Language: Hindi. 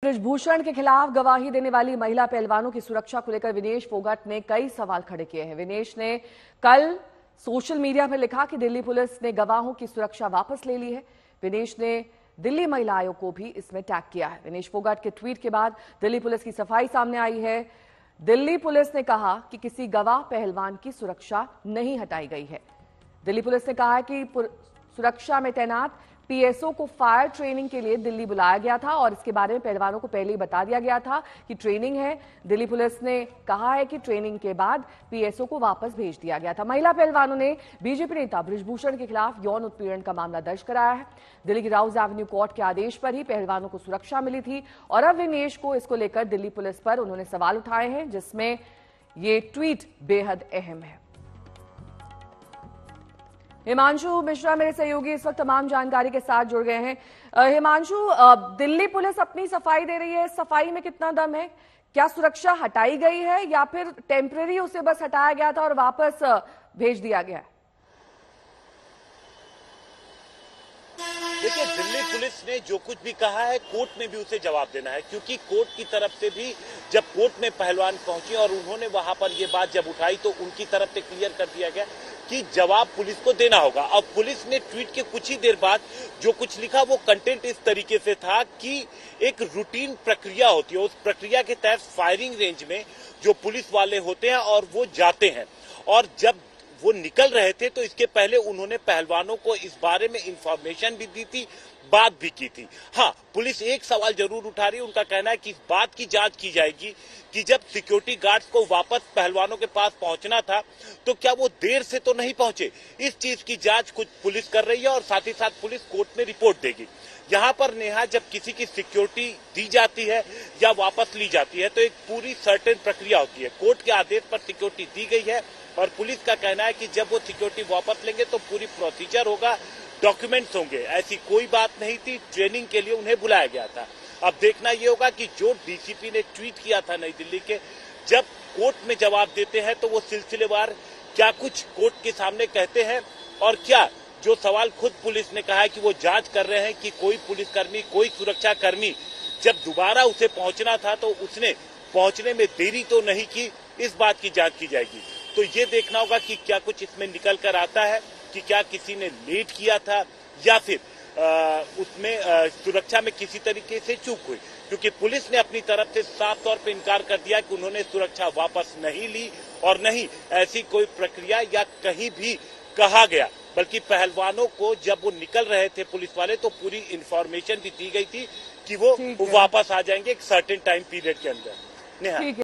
बृजभूषण के खिलाफ गवाही देने वाली महिला पहलवानों की सुरक्षा को लेकर विनेश फोगाट ने कई सवाल खड़े किए हैं। विनेश ने कल सोशल मीडिया पर लिखा कि दिल्ली पुलिस ने गवाहों की सुरक्षा वापस ले ली है। विनेश ने दिल्ली महिला आयोग को भी इसमें टैग किया है। विनेश फोगाट के ट्वीट के बाद दिल्ली पुलिस की सफाई सामने आई है। दिल्ली पुलिस ने कहा कि किसी गवाह पहलवान की सुरक्षा नहीं हटाई गई है। दिल्ली पुलिस ने कहा है कि सुरक्षा में तैनात पीएसओ को फायर ट्रेनिंग के लिए दिल्ली बुलाया गया था और इसके बारे में पहलवानों को पहले ही बता दिया गया था कि ट्रेनिंग है। दिल्ली पुलिस ने कहा है कि ट्रेनिंग के बाद पीएसओ को वापस भेज दिया गया था। महिला पहलवानों ने बीजेपी नेता बृजभूषण के खिलाफ यौन उत्पीड़न का मामला दर्ज कराया है। दिल्ली की राउज एवेन्यू कोर्ट के आदेश पर ही पहलवानों को सुरक्षा मिली थी और अब विनेश को इसको लेकर दिल्ली पुलिस पर उन्होंने सवाल उठाए हैं, जिसमें ये ट्वीट बेहद अहम है। हिमांशु मिश्रा मेरे सहयोगी इस वक्त तमाम जानकारी के साथ जुड़ गए हैं। हिमांशु, दिल्ली पुलिस अपनी सफाई दे रही है, सफाई में कितना दम है? क्या सुरक्षा हटाई गई है या फिर टेम्परेरी उसे बस हटाया गया था और वापस भेज दिया गया है? देखिए, दिल्ली पुलिस ने जो कुछ भी कहा है कोर्ट में भी उसे जवाब देना है, क्योंकि कोर्ट की तरफ से भी जब कोर्ट में पहलवान पहुंचे और उन्होंने वहां पर ये बात जब उठाई तो उनकी तरफ से क्लियर कर दिया गया कि जवाब पुलिस को देना होगा। अब पुलिस ने ट्वीट के कुछ ही देर बाद जो कुछ लिखा वो कंटेंट इस तरीके से था कि एक रूटीन प्रक्रिया होती है, उस प्रक्रिया के तहत फायरिंग रेंज में जो पुलिस वाले होते हैं और वो जाते हैं, और जब वो निकल रहे थे तो इसके पहले उन्होंने पहलवानों को इस बारे में इंफॉर्मेशन भी दी थी, बात भी की थी। हाँ, पुलिस एक सवाल जरूर उठा रही है। उनका कहना है कि इस बात की जांच की जाएगी कि जब सिक्योरिटी गार्ड्स को वापस पहलवानों के पास पहुंचना था तो क्या वो देर से तो नहीं पहुंचे। इस चीज की जांच कुछ पुलिस कर रही है और साथ ही साथ पुलिस कोर्ट में रिपोर्ट देगी। यहाँ पर नेहा, जब किसी की सिक्योरिटी दी जाती है या वापस ली जाती है तो एक पूरी सर्टेन प्रक्रिया होती है। कोर्ट के आदेश पर सिक्योरिटी दी गई है और पुलिस का कहना है कि जब वो सिक्योरिटी वापस लेंगे तो पूरी प्रोसीजर होगा, डॉक्यूमेंट्स होंगे। ऐसी कोई बात नहीं थी, ट्रेनिंग के लिए उन्हें बुलाया गया था। अब देखना ये होगा कि जो डीसीपी ने ट्वीट किया था नई दिल्ली के, जब कोर्ट में जवाब देते हैं तो वो सिलसिलेवार क्या कुछ कोर्ट के सामने कहते हैं और क्या जो सवाल खुद पुलिस ने कहा है कि वो जांच कर रहे हैं कि कोई पुलिसकर्मी, कोई सुरक्षा कर्मी जब दोबारा उसे पहुंचना था तो उसने पहुंचने में देरी तो नहीं की, इस बात की जांच की जाएगी। तो ये देखना होगा कि क्या कुछ इसमें निकल कर आता है कि क्या किसी ने लेट किया था या फिर उसमें सुरक्षा में किसी तरीके से चूक हुई, क्योंकि पुलिस ने अपनी तरफ से साफ तौर पे इनकार कर दिया कि उन्होंने सुरक्षा वापस नहीं ली और नहीं ऐसी कोई प्रक्रिया या कहीं भी कहा गया, बल्कि पहलवानों को जब वो निकल रहे थे पुलिस वाले तो पूरी इंफॉर्मेशन भी दी गई थी कि वो वापस आ जाएंगे एक सर्टेन टाइम पीरियड के अंदर। नेहा।